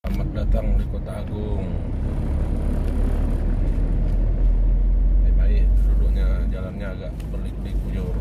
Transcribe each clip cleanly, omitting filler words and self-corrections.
Selamat datang di Kota Agung. Baik, duduknya jalannya agak berliku-liku jauh.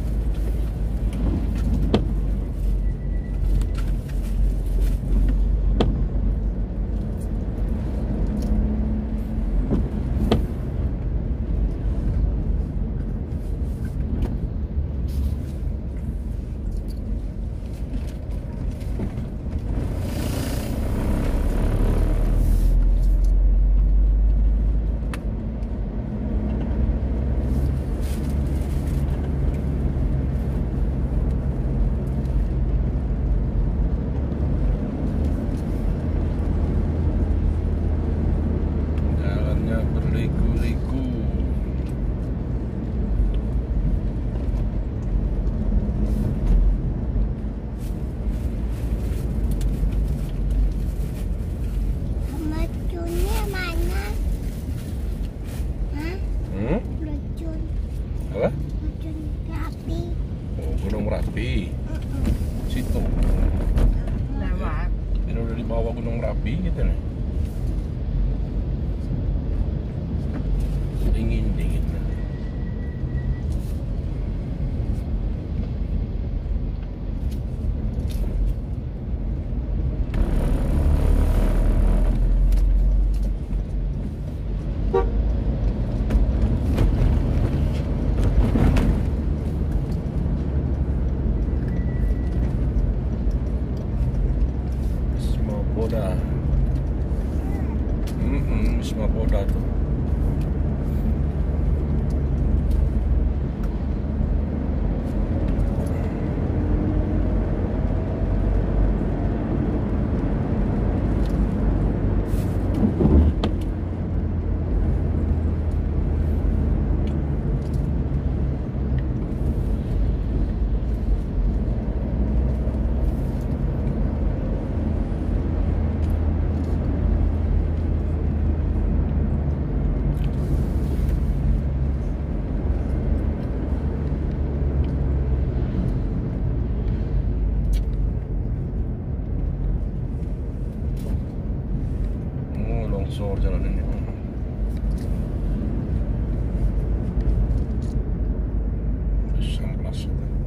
Apa? Merapi. Oh, Gunung Merapi. Situ. Lewat. Ini udah di bawah Gunung Merapi gitu nih. Dingin dingin. Boda. Semua boda tuh. Longsor jalan ini. Samplas.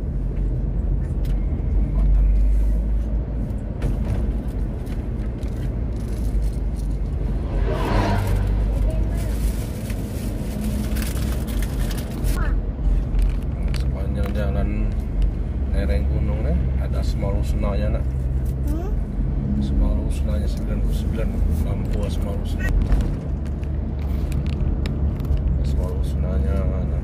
Sepanjang jalan lereng gunung nih ada Semalu Senayan nak. Semalu Senanya 99 lampu Semalu Senanya. Semalu Senanya mana?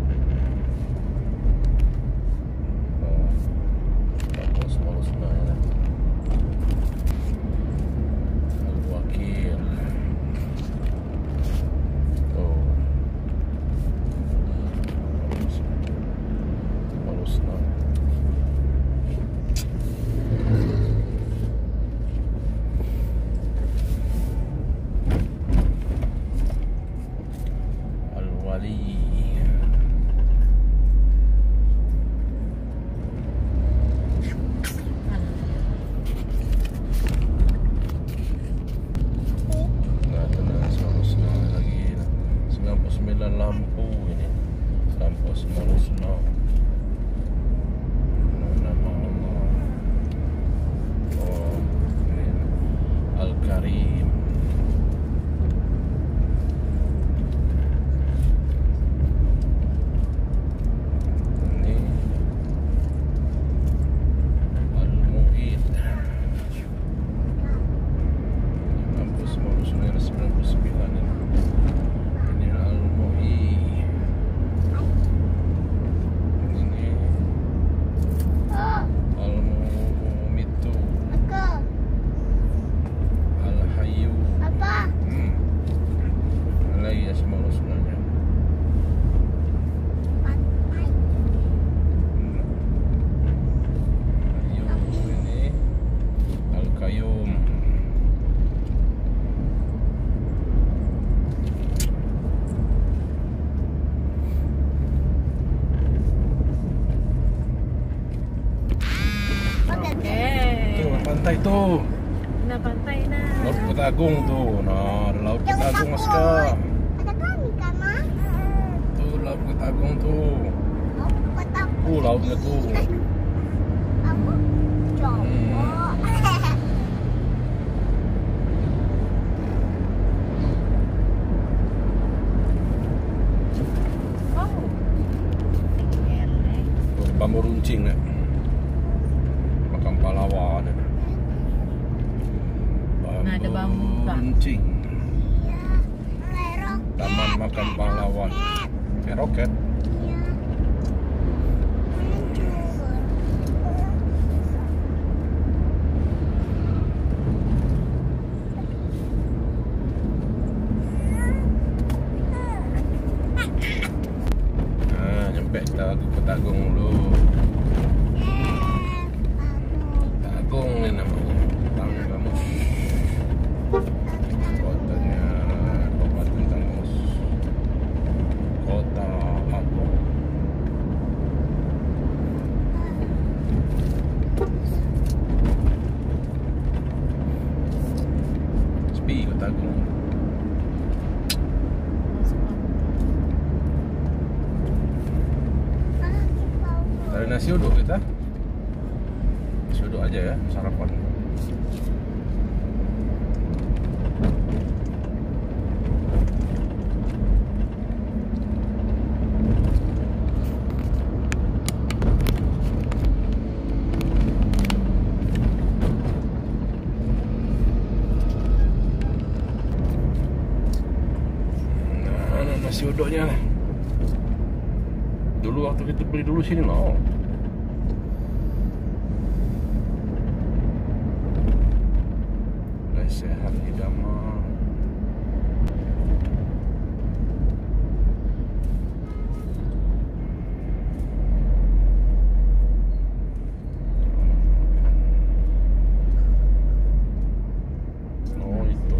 Oh, lampu Semalu Senanya. Al-Wakil. Oh. Semalu Senanya. Lampu ini lampu Semalu Senang. Nama oh ini Al-Karim. Ini Al-Mu'id. Lampu Semalu Senang 99 ini. Pantai tuh. Nah, pantai nah. Laut Ketagung tuh. Nah, ada Laut Ketagung Mas Kak. Ada kami kan, Mas? Tuh Laut Ketagung tuh. Lautnya tuh. Aku coba. Tuh bambu runcing ya. Makam pahlawan. Nah, ada bambu runcing. Iya. Taman makam pahlawan. Kayak roket. Kita ke Ketagung dulu. Ketagung ini namanya. Tanggamus. Kotanya Kabupaten Tanggamus. Kota Agung. Sepi Ketagung. Ada nasi uduk kita. Nasi uduk aja ya, sarapan. Nah, nasi uduknya. Dulu waktu kita beli dulu sini loh. Sehat idaman. Oh itu.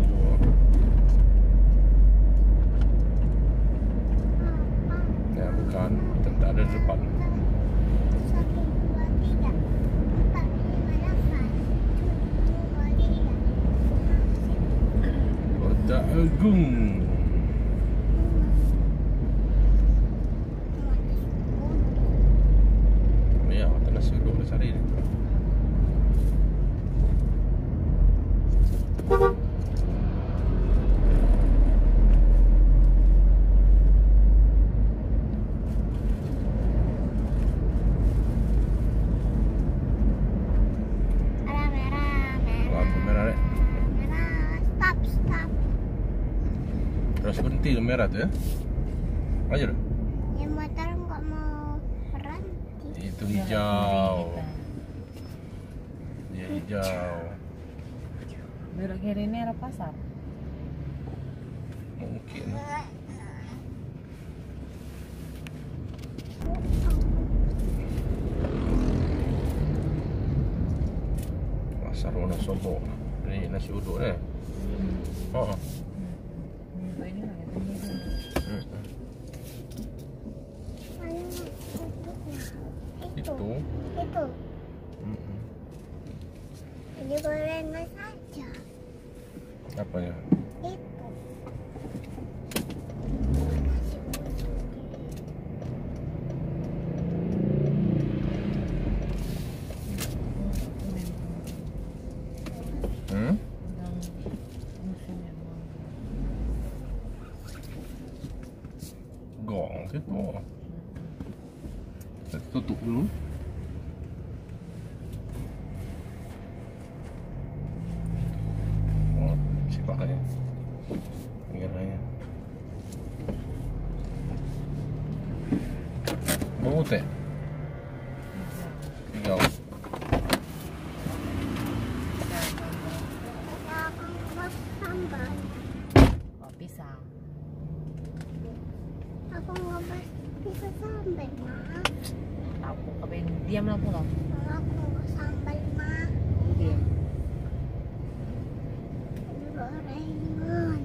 Ya bukan, tentu ada di depan. Kota Agung. Ya, kota nasi uduk dah cari ni. Lampu merah dek. Terus berhenti ke merah tu ya. Aja dah. Ya motor nggak mau berhenti. Itu hijau. Dia hijau. Belok kiri ini arah pasar. Mungkin. Pasar Wonosobo. Ini nasi uduk ni. Oh. Itu. Ini gorengan saja. Apa ya? Itu. Gong gitu. Kita tutup dulu. Oh, sipakannya. Pinggirannya. Bau teh. Hijau. Aku mau sambal. Oh, pisang. Aku nggak bisa sambal, Ma. Aku kepengen diam lah pulang. Aku nggak sambal, Ma. Diam. Gorengan.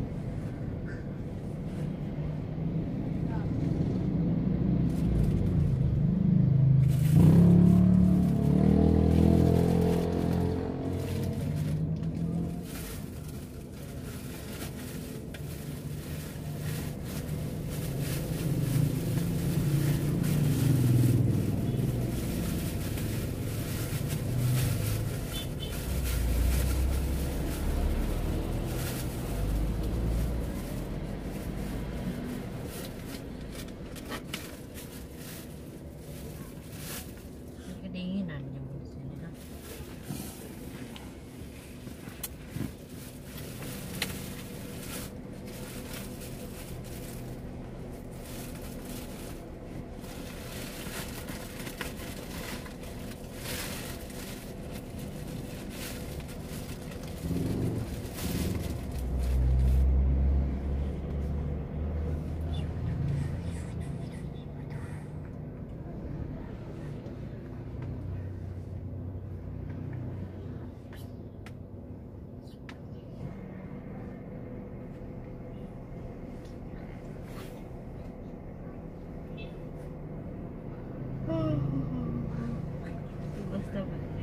Coba.